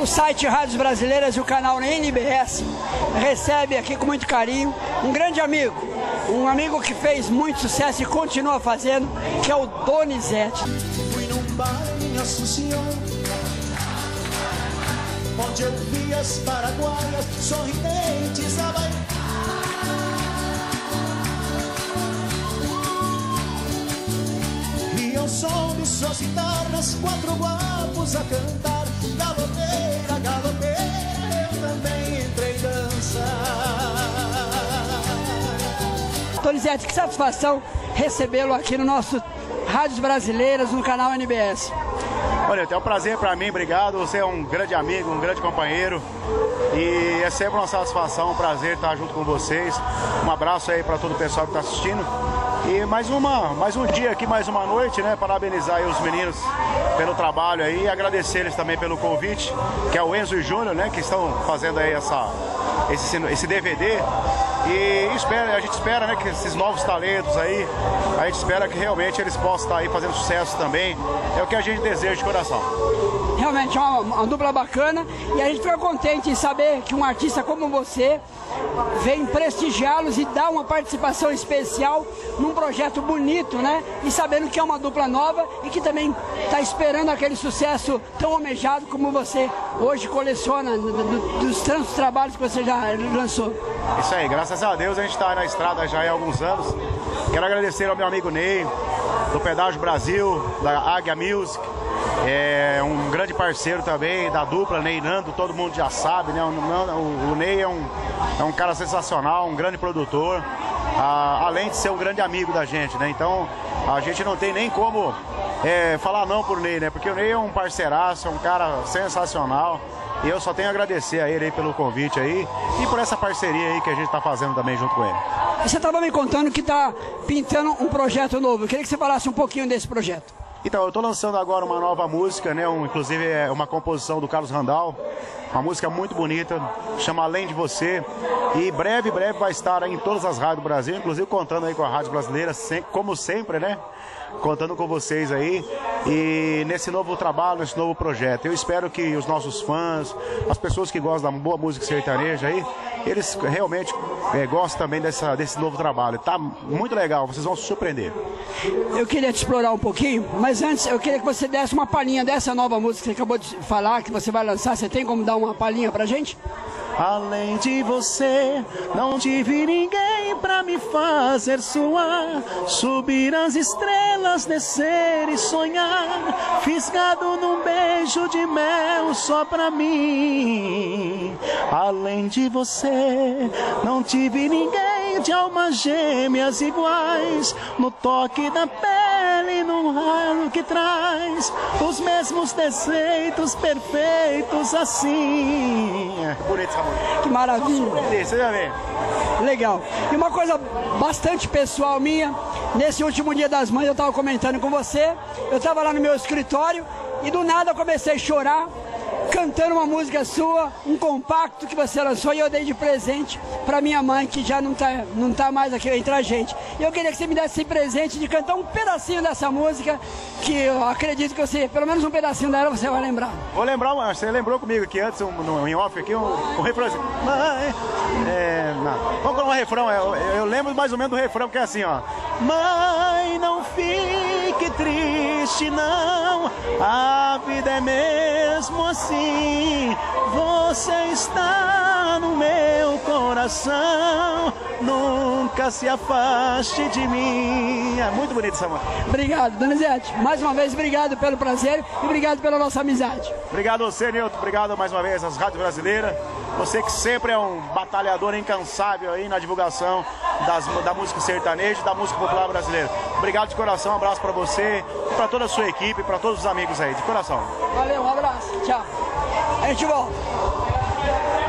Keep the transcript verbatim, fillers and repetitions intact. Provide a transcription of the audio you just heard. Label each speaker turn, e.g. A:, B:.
A: O site Rádios Brasileiras e o canal N B S recebe aqui com muito carinho um grande amigo, um amigo que fez muito sucesso e continua fazendo, que é o Donizete.
B: Fui num bar em Assunção, onde eu vi as paraguaias sorridentes a bailar. E ao som de suas guitarras, quatro guapos a cantar. Galopeira, galopeira, eu também entrei dançar.
A: Donizete, que satisfação recebê-lo aqui no nosso Rádios Brasileiras, no canal N B S.
C: Olha, é um prazer para mim, obrigado. Você é um grande amigo, um grande companheiro. E é sempre uma satisfação, um prazer estar junto com vocês. Um abraço aí para todo o pessoal que está assistindo. E mais, uma, mais um dia aqui, mais uma noite, né? Parabenizar aí os meninos pelo trabalho aí e agradecer eles também pelo convite, que é o Enzo e Júnior, né? Que estão fazendo aí essa, esse, esse D V D. E espera, a gente espera, né, que esses novos talentos aí, a gente espera que realmente eles possam estar aí fazendo sucesso também. É o que a gente deseja de coração.
A: Realmente é uma, uma dupla bacana e a gente fica contente em saber que um artista como você vem prestigiá-los e dar uma participação especial num projeto bonito, né? E sabendo que é uma dupla nova e que também está esperando aquele sucesso tão almejado como você hoje coleciona do, do, dos tantos trabalhos que você já lançou.
C: Isso aí, graças a Deus a gente está na estrada já há alguns anos. Quero agradecer ao meu amigo Ney, do Pedágio Brasil, da Águia Music. É um grande parceiro também da dupla, Ney e Nando, todo mundo já sabe, né? O, o, o Ney é um, é um cara sensacional, um grande produtor, ah, além de ser um grande amigo da gente, né? Então a gente não tem nem como é, falar não por Ney, né? Porque o Ney é um parceiraço, é um cara sensacional. E eu só tenho a agradecer a ele aí pelo convite aí e por essa parceria aí que a gente está fazendo também junto com ele.
A: Você estava me contando que está pintando um projeto novo. Eu queria que você falasse um pouquinho desse projeto.
C: Então, eu estou lançando agora uma nova música, né? Um, inclusive é uma composição do Carlos Randall, uma música muito bonita, chama Além de Você. E breve, breve vai estar aí em todas as rádios do Brasil, inclusive contando aí com a Rádio Brasileira, como sempre, né? Contando com vocês aí e nesse novo trabalho, nesse novo projeto. Eu espero que os nossos fãs, as pessoas que gostam da boa música sertaneja aí, eles realmente é, gostam também dessa, desse novo trabalho. Tá muito legal, vocês vão se surpreender.
A: Eu queria te explorar um pouquinho, mas antes eu queria que você desse uma palhinha dessa nova música que você acabou de falar, que você vai lançar. Você tem como dar uma palhinha pra gente?
B: Além de você, não tive ninguém pra me fazer suar, subir as estrelas, descer e sonhar, fisgado num beijo de mel só pra mim. Além de você, não tive ninguém de almas gêmeas iguais, no toque da pele, no ralo que traz os mesmos defeitos perfeitos assim.
C: Bonito essa música.
A: Que maravilha.
C: Você já vê.
A: Legal. E uma coisa bastante pessoal minha, nesse último dia das mães eu estava comentando com você, eu estava lá no meu escritório e do nada eu comecei a chorar, cantando uma música sua, um compacto que você lançou e eu dei de presente para minha mãe, que já não está não tá mais aqui entre a gente. E eu queria que você me desse esse presente de cantar um pedacinho dessa música, que eu acredito que você, pelo menos um pedacinho dela, você vai lembrar.
C: Vou lembrar, você lembrou comigo aqui antes, um, no, em off aqui, um, um refrão assim. Mãe, é, não. Vamos com um refrão, eu, eu lembro mais ou menos do refrão, que é assim, ó. Mãe, não fique triste, não, a vida é mesmo assim, você está no meu coração, nunca se afaste de mim. É muito bonito essa música.
A: Obrigado, Donizete. Mais uma vez, obrigado pelo prazer e obrigado pela nossa amizade.
C: Obrigado a você, Nilton. Obrigado mais uma vez às rádios brasileiras. Você que sempre é um batalhador incansável aí na divulgação das, da música sertaneja e da música popular brasileira. Obrigado de coração, um abraço para você e para toda a sua equipe, para todos os amigos aí, de coração.
A: Valeu, um abraço, tchau. A gente volta.